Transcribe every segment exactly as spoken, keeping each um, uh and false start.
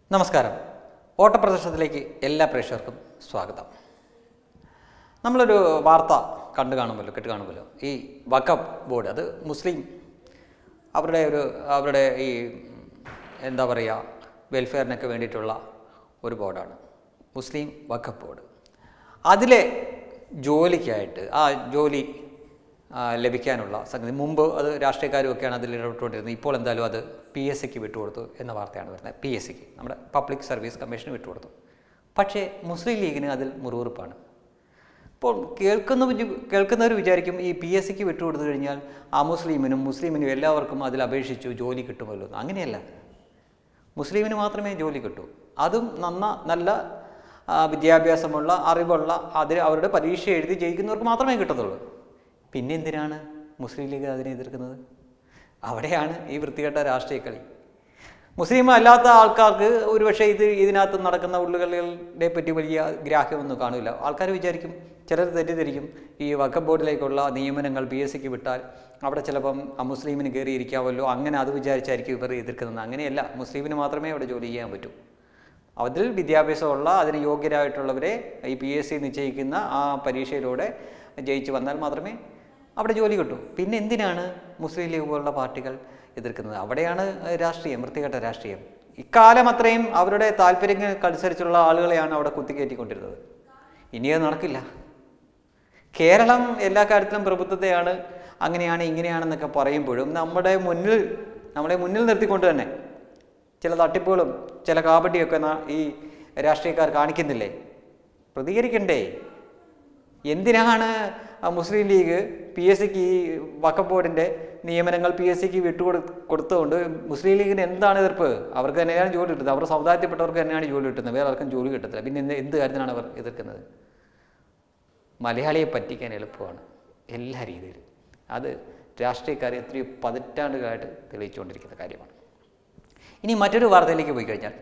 നമസ്കാരം. ഓട്ടപ്രദർശനത്തിലേക്ക് എല്ലാ പ്രേക്ഷകർക്കും സ്വാഗതം. നമ്മളൊരു വാർത്ത കണ്ടു കാണുമല്ലോ, കേട്ട് കാണുമല്ലോ. ഈ വഖഫ് ബോർഡ്, അത് മുസ്ലിം അവരുടെ ഒരു അവരുടെ ഈ എന്താ പറയുക വെൽഫെയറിനൊക്കെ വേണ്ടിയിട്ടുള്ള ഒരു ബോർഡാണ് മുസ്ലിം വഖഫ് ബോർഡ്. അതിലെ ജോലിക്കായിട്ട് ആ ജോലി ലഭിക്കാനുള്ള സംഗതി മുമ്പ് അത് രാഷ്ട്രീയക്കാരുമൊക്കെയാണ് അതിൽ ഇടപെട്ടുകൊണ്ടിരുന്നത്. ഇപ്പോൾ എന്തായാലും അത് പി എസ് സിക്ക് വിട്ടുകൊടുത്തു എന്ന വാർത്തയാണ് വരുന്നത്. പി എസ് സിക്ക്, നമ്മുടെ പബ്ലിക് സർവീസ് കമ്മീഷന് വിട്ടുകൊടുത്തു. പക്ഷേ മുസ്ലിം ലീഗിന് അതിൽ മുറിവുറുപ്പാണ്. ഇപ്പോൾ കേൾക്കുന്ന കേൾക്കുന്നവർ വിചാരിക്കും ഈ പി എസ് സിക്ക് വിട്ടുകൊടുത്തു കഴിഞ്ഞാൽ ആ മുസ്ലിമിനും മുസ്ലിമിനും എല്ലാവർക്കും അതിൽ അപേക്ഷിച്ചു ജോലി കിട്ടുമല്ലോ. അങ്ങനെയല്ല, മുസ്ലിമിന് മാത്രമേ ജോലി കിട്ടൂ. അതും നന്ന നല്ല വിദ്യാഭ്യാസമുള്ള അറിവുള്ള അതിൽ അവരുടെ പരീക്ഷ എഴുതി ജയിക്കുന്നവർക്ക് മാത്രമേ കിട്ടത്തുള്ളൂ. പിന്നെ എന്തിനാണ് മുസ്ലിം ലീഗ് അതിനെ എതിർക്കുന്നത്? അവിടെയാണ് ഈ വൃത്തികെട്ട രാഷ്ട്രീയ കളി. മുസ്ലിം അല്ലാത്ത ആൾക്കാർക്ക് ഒരുപക്ഷെ ഇത് ഇതിനകത്ത് നടക്കുന്ന ഉള്ളുകളികളെ പറ്റി വലിയ ഗ്രാഹ്യമൊന്നും കാണില്ല. ആൾക്കാർ വിചാരിക്കും, ചിലർ തെറ്റിദ്ധരിക്കും, ഈ വഖഫ് ബോർഡിലേക്കുള്ള നിയമനങ്ങൾ പി എസ് സിക്ക് വിട്ടാൽ അവിടെ ചിലപ്പം ആ മുസ്ലിമിന് കയറിയിരിക്കാമല്ലോ, അങ്ങനെ അത് വിചാരിച്ചായിരിക്കും ഇവർ എതിർക്കുന്നത്. അങ്ങനെയല്ല, മുസ്ലിമിന് മാത്രമേ അവിടെ ജോലി ചെയ്യാൻ പറ്റൂ. അതിൽ വിദ്യാഭ്യാസമുള്ള അതിന് യോഗ്യരായിട്ടുള്ളവരെ ഈ പി എസ് സി നിശ്ചയിക്കുന്ന ആ പരീക്ഷയിലൂടെ ജയിച്ച് വന്നാൽ മാത്രമേ അവിടെ ജോലി കിട്ടൂ. പിന്നെ എന്തിനാണ് മുസ്ലിം ലീഗ് പോലുള്ള പാർട്ടികൾ എതിർക്കുന്നത്? അവിടെയാണ് രാഷ്ട്രീയം, വൃത്തികെട്ട രാഷ്ട്രീയം. ഇക്കാലം അത്രയും അവരുടെ താല്പര്യങ്ങൾക്കനുസരിച്ചുള്ള ആളുകളെയാണ് അവിടെ കുത്തിക്കയറ്റിക്കൊണ്ടിരുന്നത്. ഇനിയത് നടക്കില്ല. കേരളം എല്ലാ കാര്യത്തിലും പ്രഭുത്വത്തെയാണ്, അങ്ങനെയാണ് ഇങ്ങനെയാണെന്നൊക്കെ പറയുമ്പോഴും നമ്മുടെ മുന്നിൽ നമ്മളെ മുന്നിൽ നിർത്തിക്കൊണ്ട് തന്നെ ചില തട്ടിപ്പുകളും ചില കാപട്യമൊക്കെ ഈ രാഷ്ട്രീയക്കാർ കാണിക്കുന്നില്ലേ? പ്രതികരിക്കണ്ടേ? എന്തിനാണ് മുസ്ലിം ലീഗ് പി എസ് സിക്ക് ഈ വഖഫ് ബോർഡിൻ്റെ നിയമനങ്ങൾ പി എസ് സിക്ക് വിട്ടുകൊടു കൊടുത്തുകൊണ്ട് മുസ്ലിം ലീഗിന് എന്താണ് എതിർപ്പ്? അവർക്ക് തന്നെയാണ് ജോലി കിട്ടുന്നത്, അവരുടെ സമുദായത്തിൽപ്പെട്ടവർക്ക് തന്നെയാണ് ജോലി കിട്ടുന്നത്, വേറെ ആർക്കും ജോലി കിട്ടത്തില്ല. പിന്നെ എന്ത് എന്ത് കാര്യത്തിനാണ് അവർ എതിർക്കുന്നത്? മലയാളിയെ പറ്റിക്കാൻ എളുപ്പമാണ് എല്ലാ രീതിയിലും. അത് രാഷ്ട്രീയക്കാരെ എത്രയോ പതിറ്റാണ്ടുകളായിട്ട് തെളിയിച്ചുകൊണ്ടിരിക്കുന്ന കാര്യമാണ്. ഇനി മറ്റൊരു വാർത്തയിലേക്ക് പോയി കഴിഞ്ഞാൽ,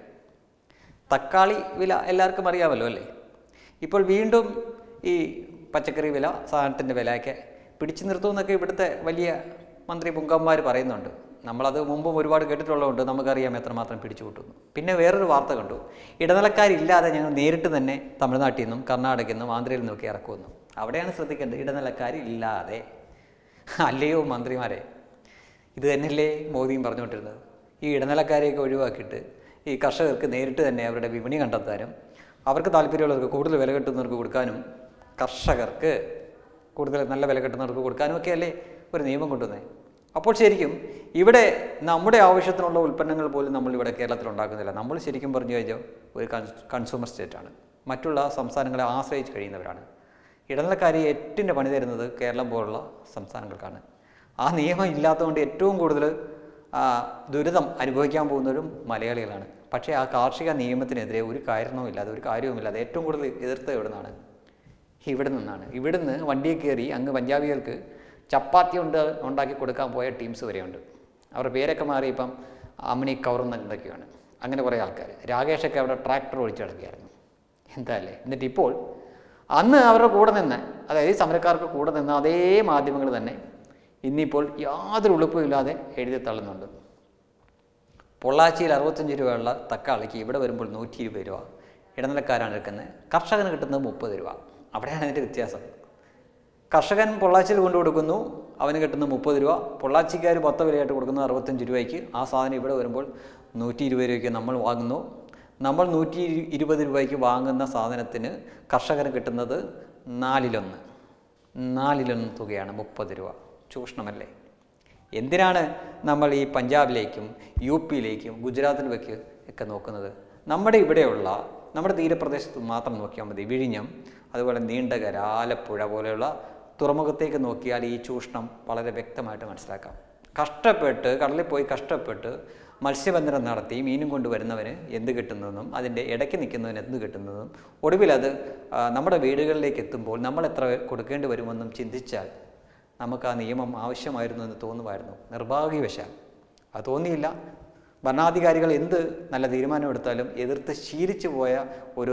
തക്കാളി വില എല്ലാവർക്കും അറിയാമല്ലോ അല്ലേ? ഇപ്പോൾ വീണ്ടും ഈ പച്ചക്കറി വില, സാധനത്തിൻ്റെ വിലയൊക്കെ പിടിച്ചു നിർത്തുമെന്നൊക്കെ ഇവിടുത്തെ വലിയ മന്ത്രി പുങ്കന്മാർ പറയുന്നുണ്ട്. നമ്മളത് മുമ്പും ഒരുപാട് കേട്ടിട്ടുള്ളതുകൊണ്ട് നമുക്കറിയാം എത്രമാത്രം പിടിച്ചു കൂട്ടുന്നു. പിന്നെ വേറൊരു വാർത്ത കണ്ടു, ഇടനിലക്കാരില്ലാതെ ഞങ്ങൾ നേരിട്ട് തന്നെ തമിഴ്നാട്ടിൽ നിന്നും കർണാടകയിൽ നിന്നും ആന്ധ്രയിൽ നിന്നൊക്കെ ഇറക്കുമെന്നു. അവിടെയാണ് ശ്രദ്ധിക്കേണ്ടത്, ഇടനിലക്കാരില്ലാതെ. അല്ലയോ മന്ത്രിമാരെ, ഇത് തന്നെയല്ലേ മോദിയും പറഞ്ഞുകൊണ്ടിരുന്നത്? ഈ ഇടനിലക്കാരെയൊക്കെ ഒഴിവാക്കിയിട്ട് ഈ കർഷകർക്ക് നേരിട്ട് തന്നെ അവരുടെ വിപണി കണ്ടെത്താനും അവർക്ക് താല്പര്യമുള്ളവർക്ക് കൂടുതൽ വില കിട്ടുന്നവർക്ക് കൊടുക്കാനും കർഷകർക്ക് കൂടുതൽ നല്ല വില കിട്ടുന്നവർക്ക് കൊടുക്കാനും ഒക്കെ അല്ലേ ഒരു നിയമം കൊണ്ടുവന്നത്? അപ്പോൾ ശരിക്കും ഇവിടെ നമ്മുടെ ആവശ്യത്തിനുള്ള ഉൽപ്പന്നങ്ങൾ പോലും നമ്മൾ ഇവിടെ കേരളത്തിൽ ഉണ്ടാക്കുന്നില്ല. നമ്മൾ ശരിക്കും പറഞ്ഞു കഴിഞ്ഞാൽ ഒരു കൺസ്യൂമർ സ്റ്റേറ്റാണ്. മറ്റുള്ള സംസ്ഥാനങ്ങളെ ആശ്രയിച്ച് കഴിയുന്നവരാണ്. ഇടനിലക്കാരി എട്ടിൻ്റെ പണി തരുന്നത് കേരളം പോലുള്ള സംസ്ഥാനങ്ങൾക്കാണ്. ആ നിയമം ഇല്ലാത്തതുകൊണ്ട് ഏറ്റവും കൂടുതൽ ദുരിതം അനുഭവിക്കാൻ പോകുന്നവരും മലയാളികളാണ്. പക്ഷേ ആ കാർഷിക നിയമത്തിനെതിരെ ഒരു കാരണവുമില്ലാതെ ഒരു കാര്യവുമില്ലാതെ ഏറ്റവും കൂടുതൽ എതിർത്ത് എവിടെ നിന്നാണ്? ഇവിടെ നിന്നാണ്. ഇവിടുന്ന് വണ്ടിയിൽ കയറി അങ്ങ് പഞ്ചാബികൾക്ക് ചപ്പാത്തി ഉണ്ട് ഉണ്ടാക്കി കൊടുക്കാൻ പോയ ടീംസ് വരെയുണ്ട്. അവരുടെ പേരൊക്കെ മാറി ഇപ്പം അമ്മിണി കൗറുന്നൊക്കെയാണ്. അങ്ങനെ കുറേ ആൾക്കാർ. രാകേഷൊക്കെ അവിടെ ട്രാക്ടർ ഓടിച്ച് കിടക്കുകയായിരുന്നു. എന്താ അല്ലേ? എന്നിട്ട് ഇപ്പോൾ അന്ന് അവരുടെ കൂടെ നിന്ന്, അതായത് സമരക്കാർക്ക് കൂടെ നിന്ന് അതേ മാധ്യമങ്ങൾ തന്നെ ഇന്നിപ്പോൾ യാതൊരു ഉളുപ്പുമില്ലാതെ എഴുതി തള്ളുന്നുണ്ട്. പൊള്ളാച്ചിയിൽ അറുപത്തഞ്ച് രൂപയുള്ള തക്കാളിക്ക് ഇവിടെ വരുമ്പോൾ നൂറ്റി ഇരുപത് രൂപ ഇടനിലക്കാരാണ് എടുക്കുന്നത്. കർഷകന് കിട്ടുന്നത് മുപ്പത് രൂപ. അവിടെയാണ് അതിൻ്റെ വ്യത്യാസം. കർഷകൻ പൊള്ളാച്ചിയിൽ കൊണ്ടു കൊടുക്കുന്നു, അവന് കിട്ടുന്ന മുപ്പത് രൂപ. പൊള്ളാച്ചിക്കാർ പത്ത് വിലയായിട്ട് കൊടുക്കുന്നത് അറുപത്തഞ്ച് രൂപയ്ക്ക്. ആ സാധനം ഇവിടെ വരുമ്പോൾ നൂറ്റി ഇരുപത് രൂപയ്ക്ക് നമ്മൾ വാങ്ങുന്നു. നമ്മൾ നൂറ്റി ഇരുപത് രൂപയ്ക്ക് വാങ്ങുന്ന സാധനത്തിന് കർഷകന് കിട്ടുന്നത് നാലിലൊന്ന് നാലിലൊന്ന് തുകയാണ് മുപ്പത് രൂപ. ചൂഷണമല്ലേ? എന്തിനാണ് നമ്മൾ ഈ പഞ്ചാബിലേക്കും യു പിയിലേക്കും ഗുജറാത്തിലേക്ക് ഒക്കെ നോക്കുന്നത്? നമ്മുടെ ഇവിടെയുള്ള നമ്മുടെ തീരപ്രദേശത്ത് മാത്രം നോക്കിയാൽ മതി. വിഴിഞ്ഞം, അതുപോലെ നീണ്ടകര, ആലപ്പുഴ പോലെയുള്ള തുറമുഖത്തേക്ക് നോക്കിയാൽ ഈ ചൂഷണം വളരെ വ്യക്തമായിട്ട് മനസ്സിലാക്കാം. കഷ്ടപ്പെട്ട് കടലിൽ പോയി കഷ്ടപ്പെട്ട് മത്സ്യബന്ധനം നടത്തി മീനും കൊണ്ടുവരുന്നവന് എന്ത് കിട്ടുന്നതെന്നും അതിൻ്റെ ഇടയ്ക്ക് നിൽക്കുന്നവന് എന്ത് കിട്ടുന്നതെന്നും ഒടുവിൽ അത് നമ്മുടെ വീടുകളിലേക്ക് എത്തുമ്പോൾ നമ്മൾ എത്ര കൊടുക്കേണ്ടി വരുമെന്നും ചിന്തിച്ചാൽ നമുക്ക് ആ നിയമം ആവശ്യമായിരുന്നു എന്ന് തോന്നുമായിരുന്നു. നിർഭാഗ്യവശാൽ അത് തോന്നിയില്ല. ഭരണാധികാരികൾ എന്ത് നല്ല തീരുമാനമെടുത്താലും എതിർത്ത് ശീലിച്ചു പോയ ഒരു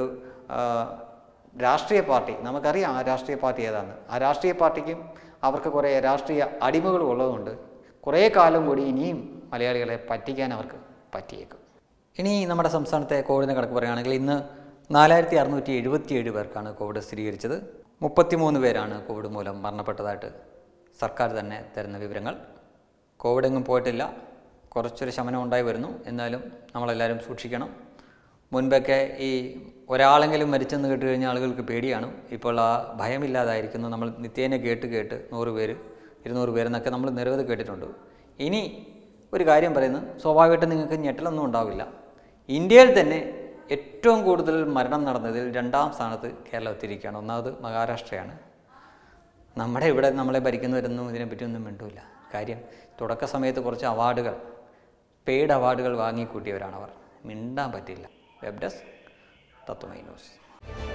രാഷ്ട്രീയ പാർട്ടി, നമുക്കറിയാം ആ രാഷ്ട്രീയ പാർട്ടി ഏതാണ്. ആ രാഷ്ട്രീയ പാർട്ടിക്കും അവർക്ക് കുറേ രാഷ്ട്രീയ അടിമകളും ഉള്ളതുകൊണ്ട് കുറേ കാലം കൂടി ഇനിയും മലയാളികളെ പറ്റിക്കാൻ അവർക്ക് പറ്റിയേക്കും. ഇനി നമ്മുടെ സംസ്ഥാനത്തെ കോവിഡിനെ കണക്ക് പറയുകയാണെങ്കിൽ ഇന്ന് നാലായിരത്തി അറുന്നൂറ്റി എഴുപത്തിയേഴ് പേർക്കാണ് കോവിഡ് സ്ഥിരീകരിച്ചത്. മുപ്പത്തിമൂന്ന് പേരാണ് കോവിഡ് മൂലം മരണപ്പെട്ടതായിട്ട് സർക്കാർ തന്നെ തരുന്ന വിവരങ്ങൾ. കോവിഡ് എങ്ങും പോയിട്ടില്ല, കുറച്ചൊരു ശമനം ഉണ്ടായി വരുന്നു. എന്നാലും നമ്മളെല്ലാവരും സൂക്ഷിക്കണം. മുൻപൊക്കെ ഈ ഒരാളെങ്കിലും മരിച്ചെന്ന് കേട്ട് കഴിഞ്ഞാൽ ആളുകൾക്ക് പേടിയാണ്. ഇപ്പോൾ ആ ഭയമില്ലാതായിരിക്കുന്നു. നമ്മൾ നിത്യേന കേട്ട് കേട്ട് നൂറ് പേര് ഇരുന്നൂറ് പേരെന്നൊക്കെ നമ്മൾ നിരവധി കേട്ടിട്ടുണ്ട്. ഇനി ഒരു കാര്യം പറയുന്നത്, സ്വാഭാവികമായിട്ടും നിങ്ങൾക്ക് ഞെട്ടലൊന്നും ഉണ്ടാവില്ല. ഇന്ത്യയിൽ തന്നെ ഏറ്റവും കൂടുതൽ മരണം നടന്നതിൽ രണ്ടാം സ്ഥാനത്ത് കേരളം എത്തിയിരിക്കുകയാണ്. ഒന്നാമത് മഹാരാഷ്ട്രയാണ്. നമ്മുടെ ഇവിടെ നമ്മളെ ഭരിക്കുന്നവരൊന്നും ഇതിനെപ്പറ്റിയൊന്നും മിണ്ടില്ല. കാര്യം തുടക്ക സമയത്ത് കുറച്ച് അവാർഡുകൾ, പെയ്ഡ് അവാർഡുകൾ വാങ്ങിക്കൂട്ടിയവരാണവർ. മിണ്ടാൻ പറ്റില്ല. Web desk Tatwamayi news.